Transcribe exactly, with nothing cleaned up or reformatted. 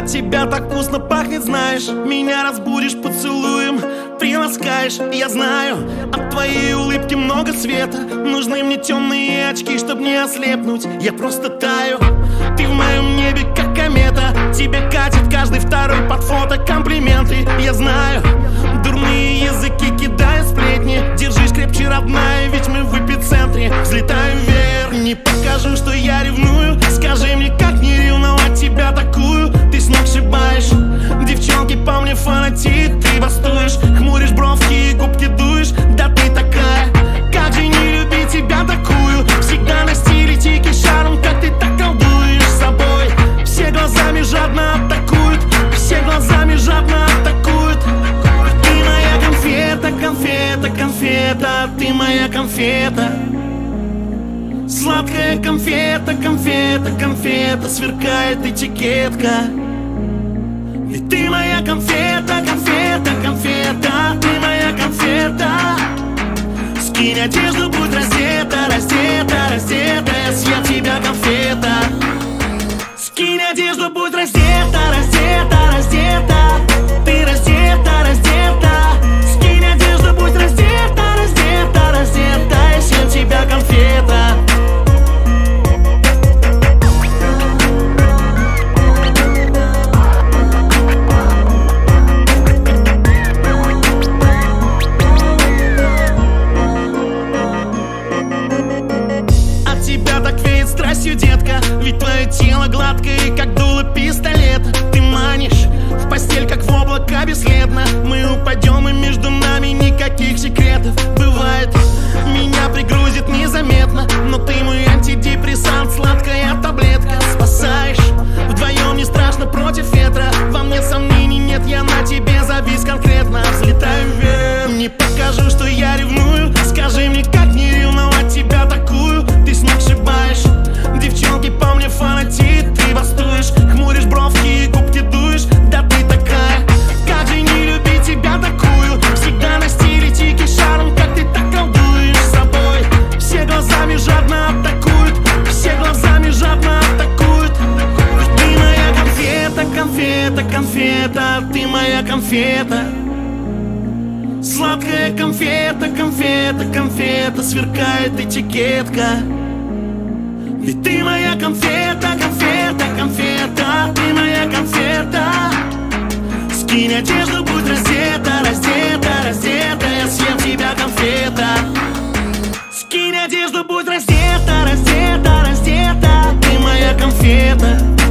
От тебя так вкусно пахнет, знаешь. Меня разбудишь поцелуем, приласкаешь. Я знаю, от твоей улыбки много света. Нужны мне темные очки, чтобы не ослепнуть. Я просто таю, ты в моем небе как комета. Тебе катит каждый второй под фото комплименты. Я знаю, дурные языки кидают сплетни. Держись крепче, родная, ведь мы в эпицентре. Взлетаю вверх, не покажу, что я ревную. Скажи мне, как не ревновать тебя такую. Ты сногсшибаешь, девчонки по мне фанатеют. Ты бастуешь, хмуришь бровки и губки дуешь. Да ты такая, как же не любить тебя такую. Всегда на стиле тики шаром, как ты так колдуешь собой. Все глазами жадно атакуют, все глазами жадно атакуют. Ты моя конфета, конфета, конфета, ты моя конфета. Сладкая конфета, конфета, конфета, сверкает этикетка. Ведь ты моя конфета, конфета, конфета, ты моя конфета. Скинь одежду, будь раздета, раздета, раздета, я съем тебя, конфета. Скинь одежду, будь раздета, раздета, раздета, ты раздета, раздета. Скинь одежду, будь раздета, раздета, раздета, я съем тебя, конфета. Страстью, детка, ведь твое тело гладкое, как дуло пистолета. Ты манишь в постель, как в облака бесследно. Мы упадем, и между нами никаких секретов. Бывает, меня пригрузит незаметно, но ты мой антидепрессант, сладкая таблетка. Спасаешь, вдвоем не страшно против ветра. Во мне сомнений нет, я на тебе завис конкретно. Взлетаю вверх, не покажу, что я ревную. Скажи мне, как не ревновать тебя такую. Ты сногсшибаешь, девчонки по мне фанатеют. Ты бастуешь, хмуришь бровки и губки дуешь. Да ты такая, как же не любить тебя такую. Всегда на стиле тики шаром, как ты так колдуешь собой. Все глазами жадно атакуют, все глазами жадно атакуют. Ты моя конфета, конфета, конфета, ты моя конфета. Сладкая конфета, конфета, конфета, сверкает этикетка. Ведь ты моя конфета, конфета, конфета, ты моя конфета. Скинь одежду, будь раздета, раздета, раздета, я съем тебя, конфета. Скинь одежду, будь раздета, раздета, раздета, ты моя конфета.